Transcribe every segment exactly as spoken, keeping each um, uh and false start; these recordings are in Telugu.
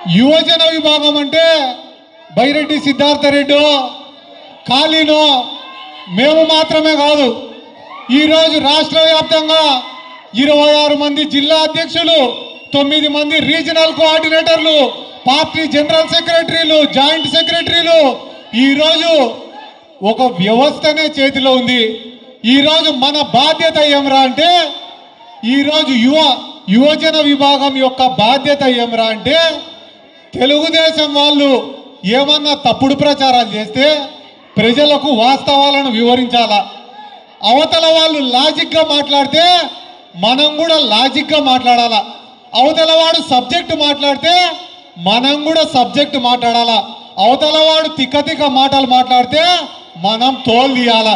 యువజన విభాగం అంటే బైరెడ్డి సిద్ధార్థ రెడ్డి ఖాళీనో మేము మాత్రమే కాదు, ఈరోజు రాష్ట్ర వ్యాప్తంగా ఇరవై ఆరు మంది జిల్లా అధ్యక్షులు, తొమ్మిది మంది రీజనల్ కోఆర్డినేటర్లు, పార్టీ జనరల్ సెక్రటరీలు, జాయింట్ సెక్రటరీలు, ఈరోజు ఒక వ్యవస్థనే చేతిలో ఉంది. ఈరోజు మన బాధ్యత ఏమరా అంటే, ఈరోజు యువ యువజన విభాగం యొక్క బాధ్యత ఏమరా అంటే, తెలుగుదేశం వాళ్ళు ఏమన్నా తప్పుడు ప్రచారాలు చేస్తే ప్రజలకు వాస్తవాలను వివరించాలా. అవతల వాళ్ళు లాజిక్గా మాట్లాడితే మనం కూడా లాజిక్గా మాట్లాడాలా. అవతల వాడు సబ్జెక్టు మాట్లాడితే మనం కూడా సబ్జెక్టు మాట్లాడాలా. అవతల వాడు తిక్క తిక్క మాటలు మాట్లాడితే మనం తోలు తీయాల.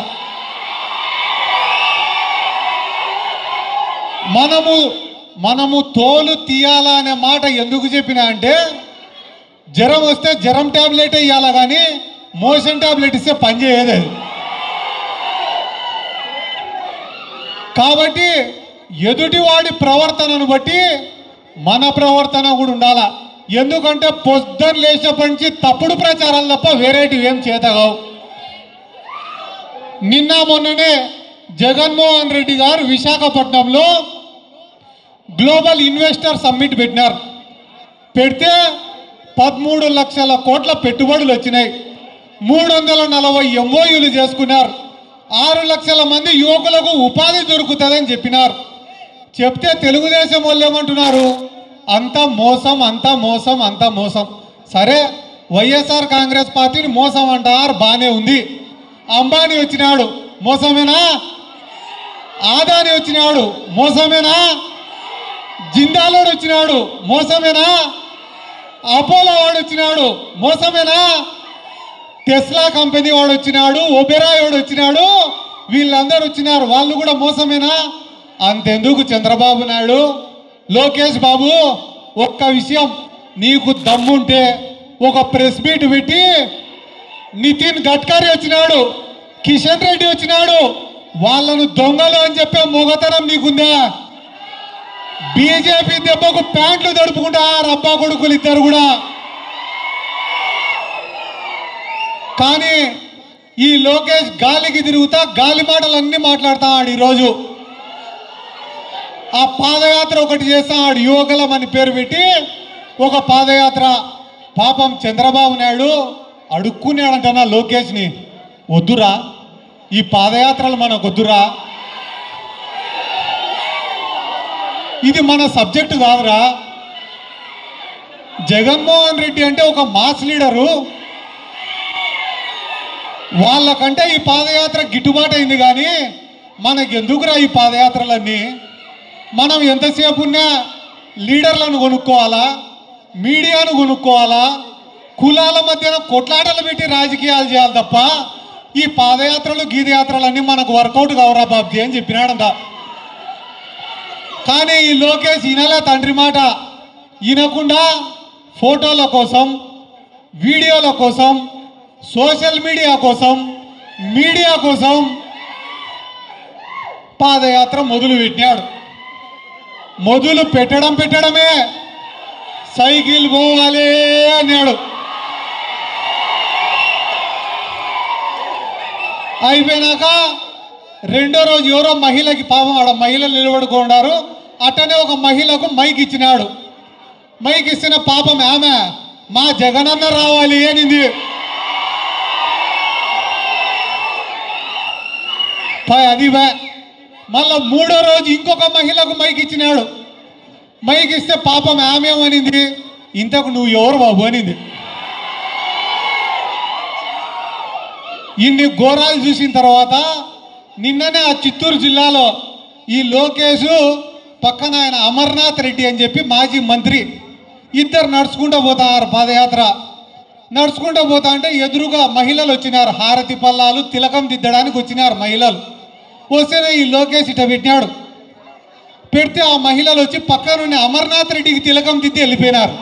మనము మనము తోలు తీయాలా అనే మాట ఎందుకు చెప్పినా అంటే, జ్వరం వస్తే జ్వరం ట్యాబ్లెట్ ఇవ్వాలా, కానీ మోషన్ ట్యాబ్లెట్ ఇస్తే పనిచేయదు. కాబట్టి ఎదుటివాడి ప్రవర్తనను బట్టి మన ప్రవర్తన కూడా ఉండాలా. ఎందుకంటే పొద్దున్న లేచినప్పటి నుంచి తప్పుడు ప్రచారాలు తప్ప వేరేటివి ఏం చేతగావు. నిన్న మొన్ననే జగన్మోహన్ రెడ్డి గారు విశాఖపట్నంలో గ్లోబల్ ఇన్వెస్టర్ సమ్మిట్ పెట్టినారు. పెడితే పదమూడు లక్షల కోట్ల పెట్టుబడులు వచ్చినాయి. మూడు వందల నలభై ఎంఓయూలు చేసుకున్నారు. ఆరు లక్షల మంది యువకులకు ఉపాధి దొరుకుతుందని చెప్పినారు. చెప్తే తెలుగుదేశం వాళ్ళు ఏమంటున్నారు, అంతా మోసం, అంతా మోసం, అంతా మోసం. సరే, వైఎస్ఆర్ కాంగ్రెస్ పార్టీని మోసం అంటారు, బాగానే ఉంది. అంబానీ వచ్చినాడు, మోసమేనా? ఆదాని వచ్చినాడు, మోసమేనా? జిందాలోడు వచ్చినాడు, మోసమేనా? అపోలో వాడు వచ్చినాడు, మోసమేనా? టెస్లా కంపెనీ వాడు వచ్చినాడు, ఒబెరాయ్ వాడు వచ్చినాడు, వీళ్ళందరూ వచ్చినారు, వాళ్ళు కూడా మోసమేనా? అంతెందుకు చంద్రబాబు నాయుడు, లోకేష్ బాబు, ఒక్క విషయం, నీకు దమ్ముంటే ఒక ప్రెస్ మీట్ పెట్టి నితిన్ గడ్కరీ వచ్చినాడు, కిషన్ రెడ్డి వచ్చినాడు, వాళ్ళను దొంగలు అని చెప్పే మొగతనం నీకుందా? బీజేపీ దెబ్బకు ప్యాంట్లు తడుపుకుంటారు అబ్బా కొడుకులు ఇద్దరు కూడా. కానీ ఈ లోకేష్ గాలికి తిరుగుతా గాలి మాటలన్నీ మాట్లాడతాడు. ఈరోజు ఆ పాదయాత్ర ఒకటి చేస్తాడు, యువకులం అని పేరు పెట్టి ఒక పాదయాత్ర. పాపం చంద్రబాబు నాయుడు అడుక్కున్నాడంటన్నా లోకేష్ని, వద్దురా ఈ పాదయాత్రలు మనకు వద్దురా, ఇది మన సబ్జెక్టు కాదురా. జగన్మోహన్ రెడ్డి అంటే ఒక మాస్ లీడరు, వాళ్ళకంటే ఈ పాదయాత్ర గిట్టుబాటు అయింది, కానీ మనకెందుకురా ఈ పాదయాత్రలన్నీ? మనం ఎంతసేపు ఉన్నా లీడర్లను కొనుక్కోవాలా, మీడియాను కొనుక్కోవాలా, కులాల మధ్యన కొట్లాటలు పెట్టి రాజకీయాలు చేయాలి తప్ప ఈ పాదయాత్రలు గీదయాత్రలన్నీ మనకు వర్కౌట్ కావరా బాబ్జీ అని చెప్పినాడంట. కానీ ఈ లోకేష్ ఈయనలే తండ్రి మాట ఈయనకుండా ఫోటోల కోసం, వీడియోల కోసం, సోషల్ మీడియా కోసం, మీడియా కోసం పాదయాత్ర మొదలు పెట్టినాడు. మొదలు పెట్టడం పెట్టడమే సైకిల్ పోవాలి అన్నాడు. అయిపోయినాక రెండో రోజు ఎవరో మహిళకి, పాపం ఆడ మహిళలు నిలబడుకున్నారు, అట్టనే ఒక మహిళకు మైక్ ఇచ్చినాడు. మైక్ ఇచ్చిన పాపం ఆమె మా జగనన్న రావాలి అనింది. అది మళ్ళా మూడో రోజు ఇంకొక మహిళకు మైక్ ఇచ్చినాడు. మైక్ ఇస్తే పాపం ఆమె ఏమనింది, ఇంతకు నువ్వు ఎవరు బాబు అనింది. ఇన్ని ఘోరాలు చూసిన తర్వాత నిన్ననే ఆ చిత్తూరు జిల్లాలో ఈ లోకేష్ పక్కన ఆయన అమర్నాథ్ రెడ్డి అని చెప్పి మాజీ మంత్రి ఇద్దరు నడుచుకుంటూ పోతారు పాదయాత్ర. నడుచుకుంటూ పోతా అంటే ఎదురుగా మహిళలు వచ్చినారు, హారతి పల్లాలు తిలకం దిద్దడానికి వచ్చినారు మహిళలు. వస్తేనే ఈ లోకేష్ ఇట పెట్టినాడు. పెడితే ఆ మహిళలు వచ్చి పక్కనున్న అమర్నాథ్ రెడ్డికి తిలకం దిద్ది వెళ్ళిపోయినారు.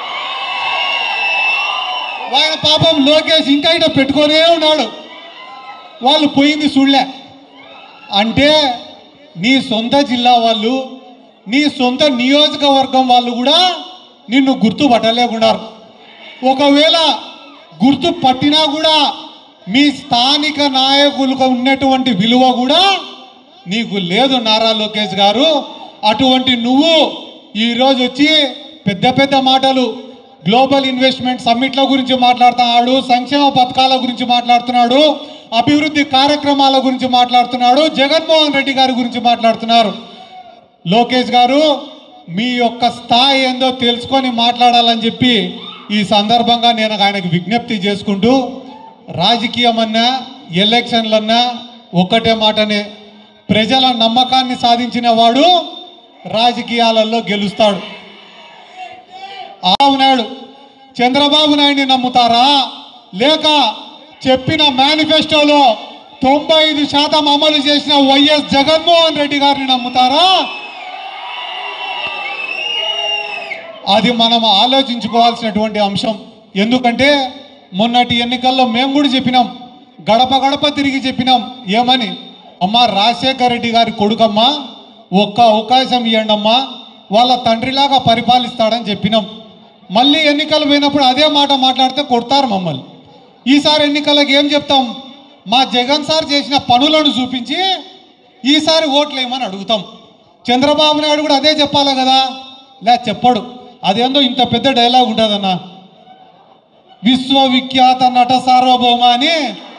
ఆయన పాపం లోకేష్ ఇంకా ఇట పెట్టుకొనే ఉన్నాడు. వాళ్ళు పోయింది చూడలే. అంటే నీ సొంత జిల్లా వాళ్ళు, నీ సొంత నియోజకవర్గం వాళ్ళు కూడా నిన్ను గుర్తుపట్టలేకున్నారు. ఒకవేళ గుర్తు పట్టినా కూడా మీ స్థానిక నాయకులకు ఉన్నటువంటి విలువ కూడా నీకు లేదు నారా లోకేష్ గారు. అటువంటి నువ్వు ఈరోజు వచ్చి పెద్ద పెద్ద మాటలు గ్లోబల్ ఇన్వెస్ట్మెంట్ సమ్మిట్ల గురించి మాట్లాడుతున్నాడు, సంక్షేమ పథకాల గురించి మాట్లాడుతున్నాడు, అభివృద్ధి కార్యక్రమాల గురించి మాట్లాడుతున్నాడు, జగన్మోహన్ రెడ్డి గారి గురించి మాట్లాడుతున్నారు. లోకేష్ గారు మీ యొక్క స్థాయి ఏందో తెలుసుకొని మాట్లాడాలని చెప్పి ఈ సందర్భంగా నేను ఆయనకు విజ్ఞప్తి చేసుకుంటూ, రాజకీయమన్నా ఎలక్షన్లన్నా ఒక్కటే మాటనే, ప్రజల నమ్మకాన్ని సాధించిన వాడు రాజకీయాలలో గెలుస్తాడు. ఆవునాడు చంద్రబాబు నాయుడిని నమ్ముతారా, లేక చెప్పిన మేనిఫెస్టోలో తొంభై ఐదు శాతం అమలు చేసిన వైఎస్ జగన్మోహన్ రెడ్డి గారిని నమ్ముతారా? అది మనం ఆలోచించుకోవాల్సినటువంటి అంశం. ఎందుకంటే మొన్నటి ఎన్నికల్లో మేము కూడా చెప్పినాం, గడప గడప తిరిగి చెప్పినాం. ఏమని? అమ్మ రాజశేఖర రెడ్డి గారి కొడుకమ్మ, ఒక్క అవకాశం ఇవ్వండి అమ్మా, వాళ్ళ తండ్రిలాగా పరిపాలిస్తాడని చెప్పినాం. మళ్ళీ ఎన్నికలు పోయినప్పుడు అదే మాట మాట్లాడితే కొడతారు మమ్మల్ని. ఈసారి ఎన్నికలకు ఏం చెప్తాం? మా జగన్ సార్ చేసిన పనులను చూపించి ఈసారి ఓట్లు వేయమని అడుగుతాం. చంద్రబాబు నాయుడు కూడా అదే చెప్పాలి కదా, లే చెప్పడు. అదేందో ఇంత పెద్ద డైలాగ్ ఉంటుందన్న, విశ్వవిఖ్యాత నట సార్వభౌమ అని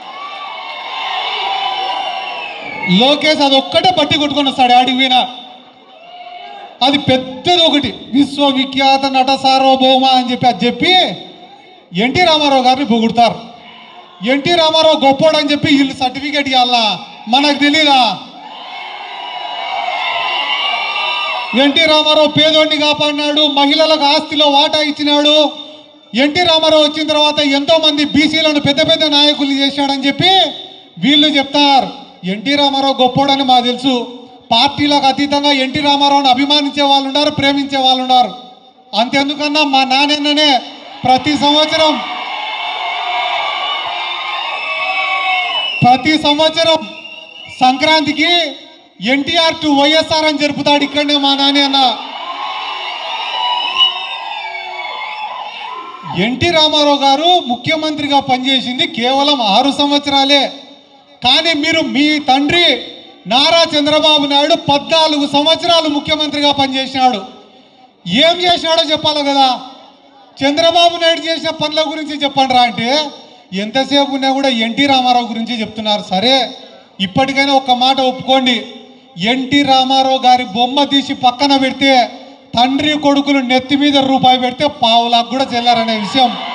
లోకేష్ అది ఒక్కటే పట్టి కొట్టుకొని వస్తాడు ఆడికి పోయినా. అది పెద్దది ఒకటి, విశ్వవిఖ్యాత నట సార్వభౌమ అని చెప్పి అది చెప్పి ఎన్టీ రామారావు గారిని పొగుడతారు. ఎన్టీ రామారావు గొప్పోడు అని చెప్పి వీళ్ళు సర్టిఫికేట్ ఇవ్వాలా? మనకు తెలీదా? ఎన్టీ రామారావు పేదోడిని కాపాడినాడు, మహిళలకు ఆస్తిలో వాటా ఇచ్చినాడు. ఎన్టీ రామారావు వచ్చిన తర్వాత ఎంతో మంది బీసీలను పెద్ద పెద్ద నాయకులు చేశాడని చెప్పి వీళ్ళు చెప్తారు. ఎన్టీ రామారావు గొప్పోడని మాకు తెలుసు. పార్టీలకు అతీతంగా ఎన్టీ రామారావుని అభిమానించే వాళ్ళు ఉన్నారు, ప్రేమించే వాళ్ళు ఉన్నారు. అంతెందుకన్నా మా నాన్ననే ప్రతి సంవత్సరం ప్రతి సంవత్సరం సంక్రాంతికి ఎన్టీఆర్ టు వైఎస్ఆర్ అని జరుపుతాడు ఇక్కడనే మా నాని అన్న. ఎన్టీ రామారావు గారు ముఖ్యమంత్రిగా పనిచేసింది కేవలం ఆరు సంవత్సరాలే. కానీ మీరు మీ తండ్రి నారా చంద్రబాబు నాయుడు పద్నాలుగు సంవత్సరాలు ముఖ్యమంత్రిగా పనిచేసినాడు. ఏం చేసినాడో చెప్పాలి కదా. చంద్రబాబు నాయుడు చేసిన పనుల గురించి చెప్పండి రా అంటే ఎంతసేపు ఉన్నా కూడా ఎన్టీ రామారావు గురించి చెప్తున్నారు. సరే, ఇప్పటికైనా ఒక్క మాట ఒప్పుకోండి, ఎన్టీ రామారావు గారి బొమ్మ తీసి పక్కన పెడితే తండ్రి కొడుకులు నెత్తి మీద రూపాయి పెడితే పావులకు కూడా చెల్లారనే విషయం